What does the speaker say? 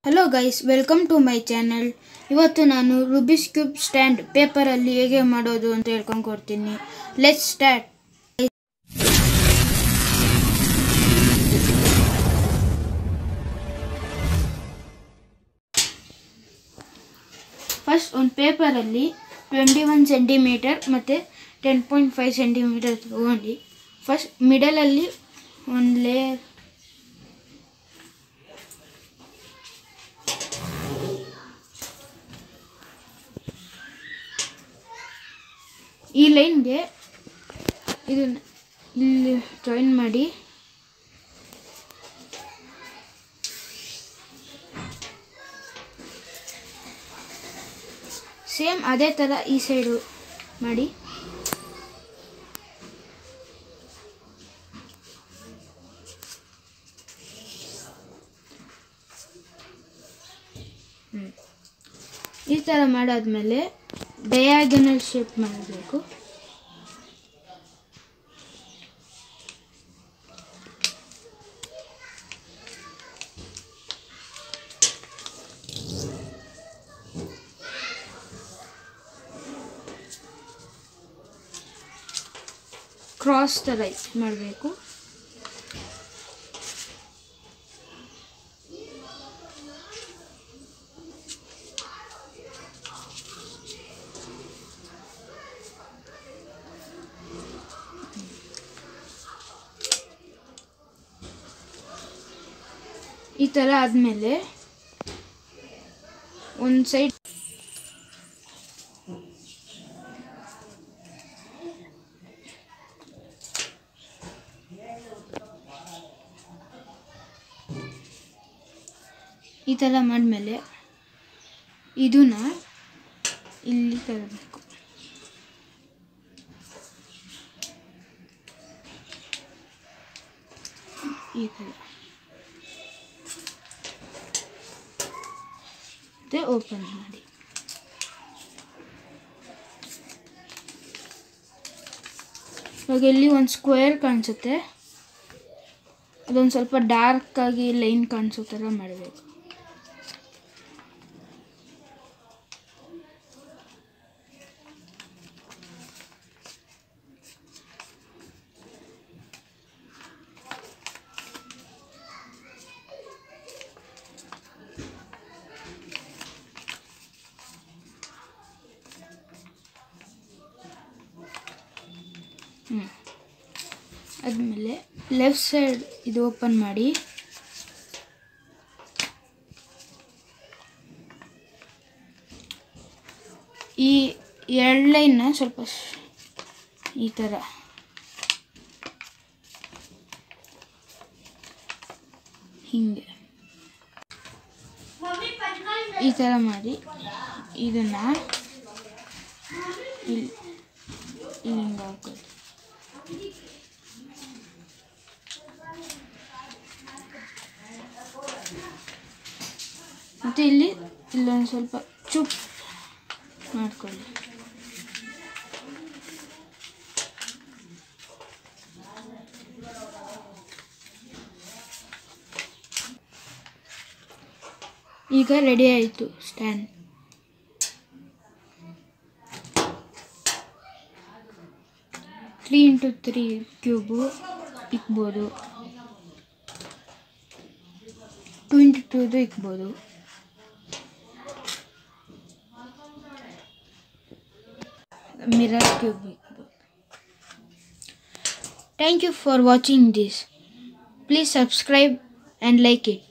Hello guys, welcome to my channel. ಇವತ್ತು ನಾನು Rubik's cube stand ಪೇಪರಲ್ಲಿ ಹೇಗೆ ಮಾಡೋದು ಅಂತ ಹೇಳ್ಕೊಂಡು ಕೊಡ್ತೀನಿ. Let's start. ಫಸ್ಟ್ ಒಂದು ಪೇಪರಲ್ಲಿ 21 ಸೆಂಟಿಮೀಟರ್ ಮತ್ತು 10.5 ಸೆಂಟಿಮೀಟರ್ ತಗೊಂಡು ಫಸ್ಟ್ ಮಿಡಲಲ್ಲಿ ಒಂದು ಲೇಯರ್ ಈ ಲೈನ್ಗೆ ಇದನ್ನು ಇಲ್ಲಿ ಜಾಯಿನ್ ಮಾಡಿ ಸೇಮ್ ಅದೇ ಥರ ಈ ಸೈಡು ಮಾಡಿ ಈ ಥರ ಮಾಡಾದ್ಮೇಲೆ ಡಯಾಗನಲ್ ಶೇಪ್ ಮಾಡಬೇಕು. ಕ್ರಾಸ್ ಥರ ಮಾಡಬೇಕು. ಈ ಥರ ಆದಮೇಲೆ ಒಂದು ಸೈಡ್ ಈ ಥರ ಮಾಡಿದ್ಮೇಲೆ ಇದನ್ನ ಇಲ್ಲಿ ತರಬೇಕು. ಈ ಥರ ಮತ್ತೆ ಓಪನ್ ಮಾಡಿ. ಇವಾಗ ಇಲ್ಲಿ ಒಂದು ಸ್ಕ್ವೇರ್ ಕಾಣಿಸುತ್ತೆ, ಅದೊಂದು ಸ್ವಲ್ಪ ಡಾರ್ಕ್ ಆಗಿ ಲೈನ್ ಕಾಣಿಸೋ ಥರ ಮಾಡಬೇಕು. ಆದಮೇಲೆ ಲೆಫ್ಟ್ ಸೈಡ್ ಇದು ಓಪನ್ ಮಾಡಿ ಈ ಎರಡು ಲೈನ್ನ ಸ್ವಲ್ಪ ಈ ಥರ ಹಿಂಗೆ ಈ ಥರ ಮಾಡಿ ಇದನ್ನು ಇಲ್ಲಿ ಹಿಂಗೆ ಹಾಕೋದು. ಮತ್ತು ಇಲ್ಲೊಂದು ಸ್ವಲ್ಪ ಚುಪ್ ಮಾಡ್ಕೊಳ್ಳಿ. ಈಗ ರೆಡಿ ಆಯಿತು ಸ್ಟ್ಯಾಂಡ್. 3x3 ಕ್ಯೂಬು ಇಕ್ಬೋದು, 2x2 ಇಕ್ಬೋದು. ಮಿರರ್ ಕ್ಯೂಬ್ ಇಕ್ಬೋದು. Thank you for watching this. Please subscribe and like it.